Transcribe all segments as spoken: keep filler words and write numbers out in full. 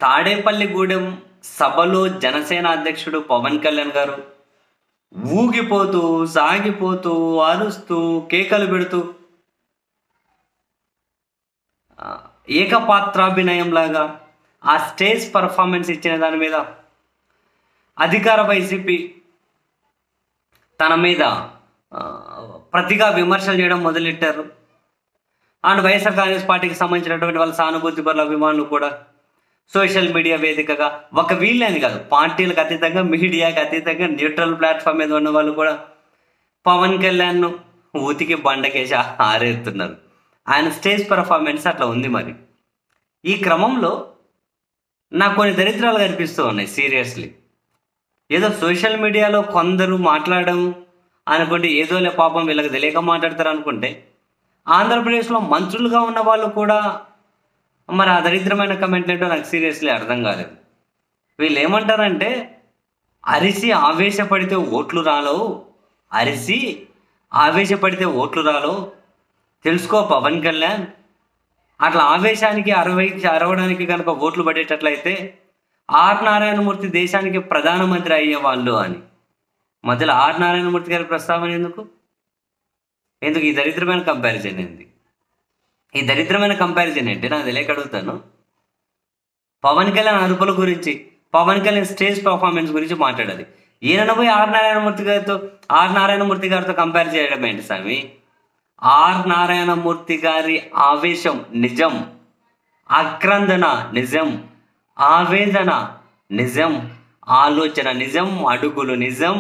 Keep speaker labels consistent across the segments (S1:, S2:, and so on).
S1: తాడేపల్లిగూడెం సభలో జనసేన అధ్యక్షుడు పవన్ కళ్యాణ్ గారు ఊగిపోతూ, సాగిపోతూ, అరుస్తూ, కేకలు పెడుతూ ఆహ్, ఏకపాత్రాభినయంలాగా ఆ స్టేజ్ పర్ఫార్మెన్స్ ఇచ్చిన దాని మీద అధికార వైసీపీ తన మీద ఆహ్, ప్రతిగా విమర్శలు చేయడం మొదలెట్టారు. అండ్ వైఎస్ఆర్ కాంగ్రెస్ పార్టీకి సంబంధించినటువంటి వాళ్ళ సానుభూతి పరుల అభిమానులు కూడా సోషల్ మీడియా వేదికగా ఒక వీళ్ళని కాదు, పార్టీలకు అతీతంగా, మీడియాకి అతీతంగా న్యూట్రల్ ప్లాట్ఫామ్ మీద ఉన్న వాళ్ళు కూడా పవన్ కళ్యాణ్ను ఊతికి బండకేసి ఆరేస్తున్నారు. ఆయన స్టేజ్ పర్ఫార్మెన్స్ అట్లా ఉంది. మరి ఈ క్రమంలో నాకు కొన్ని దరిద్రాలు కనిపిస్తూ ఉన్నాయి. సీరియస్లీ, ఏదో సోషల్ మీడియాలో కొందరు మాట్లాడడం అనుకుంటే ఏదోలే పాపం వీళ్ళకి తెలియక మాట్లాడతారు అనుకుంటే, ఆంధ్రప్రదేశ్లో మంత్రులుగా ఉన్న వాళ్ళు కూడా మరి ఆ దరిద్రమైన కమెంట్లు ఏంటో నాకు సీరియస్లీ అర్థం కాలేదు. వీళ్ళు ఏమంటారంటే, అరిసి ఆవేశపడితే ఓట్లు రాలవు, అరిసి ఆవేశపడితే ఓట్లు రాలవు, తెలుసుకో పవన్ కళ్యాణ్. అట్లా ఆవేశానికి అరవై అరవడానికి కనుక ఓట్లు పడేటట్లయితే ఆర్ నారాయణమూర్తి దేశానికి ప్రధానమంత్రి అయ్యేవాళ్ళు అని. మధ్యలో ఆర్ నారాయణమూర్తి గారి ప్రస్తావన ఎందుకు ఎందుకు ఈ దరిద్రమైన కంపారిజన్ ఏంది? ఈ దరిద్రమైన కంపారిజన్ ఏంటి నాకు తెలియక అడుగుతాను. పవన్ కళ్యాణ్ అరుపుల గురించి, పవన్ కళ్యాణ్ స్టేజ్ పర్ఫార్మెన్స్ గురించి మాట్లాడాలి. ఈయన పోయి ఆర్ నారాయణమూర్తి గారితో ఆర్ నారాయణమూర్తి గారితో కంపేర్ చేయడం ఏంటి స్వామి? ఆర్ నారాయణమూర్తి గారి ఆవేశం నిజం, ఆక్రందన నిజం, ఆవేదన నిజం, ఆలోచన నిజం, అడుగులు నిజం.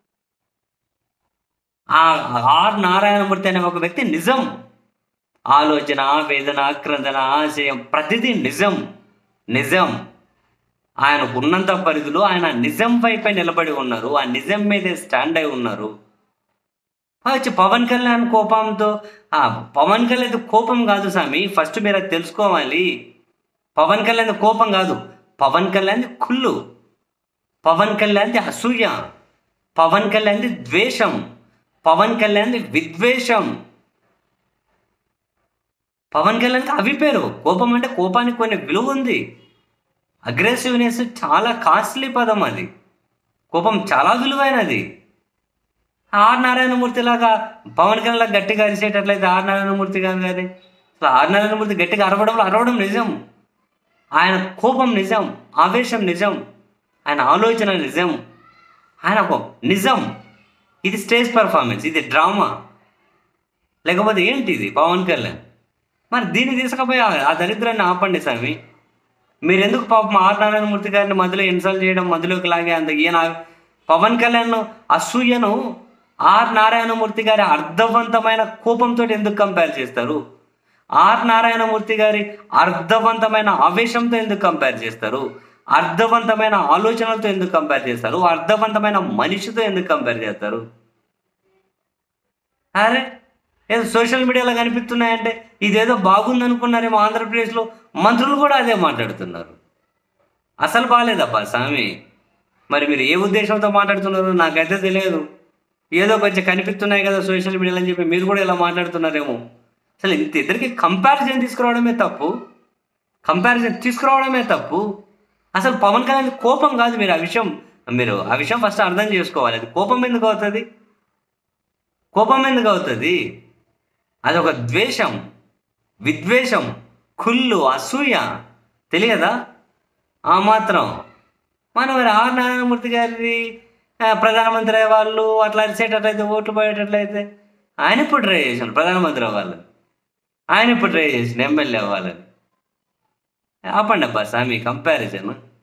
S1: ఆ ఆర్ నారాయణమూర్తి అనే ఒక వ్యక్తి నిజం, ఆలోచన, ఆవేదన, ఆక్రందన, ఆశయం ప్రతిదీ నిజం నిజం. ఆయనకు ఉన్నంత పరిధిలో ఆయన నిజం వైపే నిలబడి ఉన్నారు, ఆ నిజం మీదే స్టాండ్ అయి ఉన్నారు. వచ్చి పవన్ కళ్యాణ్ కోపంతో, పవన్ కళ్యాణ్ కోపం కాదు స్వామి, ఫస్ట్ మీరు అది తెలుసుకోవాలి. పవన్ కళ్యాణ్ కోపం కాదు, పవన్ కళ్యాణ్ కుళ్ళు, పవన్ కళ్యాణ్ అసూయ, పవన్ కళ్యాణ్ ద్వేషం, పవన్ కళ్యాణ్ విద్వేషం. పవన్ కళ్యాణ్కి అవి పేరు. కోపం అంటే కోపానికి కొన్ని విలువ ఉంది. అగ్రెసివ్నెస్ చాలా కాస్ట్లీ పదం, అది కోపం చాలా విలువైనది. ఆర్ నారాయణమూర్తి లాగా పవన్ కళ్యాణ్ లాగా గట్టిగా అరిసేటట్లయితే ఆర్ నారాయణమూర్తి గారు కానీ అసలు ఆర్ నారాయణమూర్తి గట్టిగా అరవడంలో అరవడం నిజం, ఆయన కోపం నిజం, ఆవేశం నిజం, ఆయన ఆలోచన నిజం, ఆయన నిజం. ఇది స్టేజ్ పర్ఫార్మెన్స్, ఇది డ్రామా, లేకపోతే ఏంటి ఇది పవన్ కళ్యాణ్? మరి దీన్ని తీసుకుపోయి ఆ దరిద్రాన్ని ఆపండి స్వామి. మీరెందుకు పాపం ఆర్ నారాయణమూర్తి గారిని మధ్యలో ఇన్సల్ట్ చేయడం, మధ్యలోకి లాగే అంత ఈయన పవన్ కళ్యాణ్ అసూయను ఆర్ నారాయణమూర్తి గారి అర్థవంతమైన కోపంతో ఎందుకు కంపేర్ చేస్తారు? ఆర్ నారాయణమూర్తి గారి అర్థవంతమైన ఆవేశంతో ఎందుకు కంపేర్ చేస్తారు? అర్థవంతమైన ఆలోచనలతో ఎందుకు కంపేర్ చేస్తారు? అర్థవంతమైన మనిషితో ఎందుకు కంపేర్ చేస్తారు? అరే ఏదో సోషల్ మీడియాలో కనిపిస్తున్నాయంటే ఇదేదో బాగుంది అనుకున్నారేమో. ఆంధ్రప్రదేశ్లో మంత్రులు కూడా అదే మాట్లాడుతున్నారు. అసలు బాగాలేదబ్బా స్వామి. మరి మీరు ఏ ఉద్దేశంతో మాట్లాడుతున్నారో నాకైతే తెలియదు. ఏదో కొంచెం కనిపిస్తున్నాయి కదా సోషల్ మీడియాలో అని చెప్పి మీరు కూడా ఇలా మాట్లాడుతున్నారేమో. అసలు ఇంత ఇద్దరికి కంపారిజన్ తీసుకురావడమే తప్పు, కంపారిజన్ తీసుకురావడమే తప్పు. అసలు పవన్ కళ్యాణ్ కోపం కాదు. మీరు ఆ విషయం మీరు ఆ విషయం ఫస్ట్ అర్థం చేసుకోవాలి. అది కోపం ఎందుకు అవుతుంది? కోపం ఎందుకు అవుతుంది? అదొక ద్వేషం, విద్వేషం, కుళ్ళు, అసూయ. తెలియదా ఆ మాత్రం? మనం మరి ఆర్ నారాయణమూర్తి గారి ప్రధానమంత్రి అయ్యే వాళ్ళు అట్లా అరిసేటట్లయితే, ఓట్లు పోయేటట్లయితే ఆయన ఇప్పుడు ట్రై చేశాను ప్రధానమంత్రి అవ్వాలని, ఆయన ఇప్పుడు ట్రై చేసిండు ఎమ్మెల్యే అవ్వాలని. ఆపండి అబ్బా స్వామి కంపారిజన్.